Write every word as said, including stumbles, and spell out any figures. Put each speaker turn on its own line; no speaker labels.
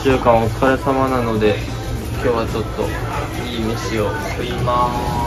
週間お疲れ様なので、今日はちょっといい飯を食いまーす。